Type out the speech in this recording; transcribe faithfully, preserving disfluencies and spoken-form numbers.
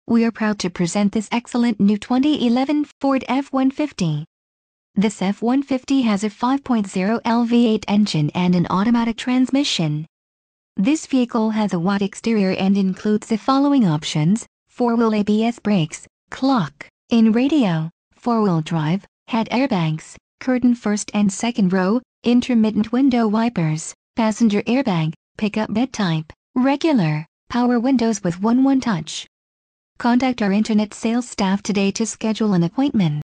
We are proud to present this excellent new twenty eleven Ford F one fifty. This F one fifty has a five point oh liter V eight engine and an automatic transmission. This vehicle has a white exterior and includes the following options: four-wheel A B S brakes, clock, in radio, four-wheel drive, head airbags, curtain first and second row, intermittent window wipers, passenger airbag, pickup bed type, regular, power windows with one one touch. Contact our internet sales staff today to schedule an appointment.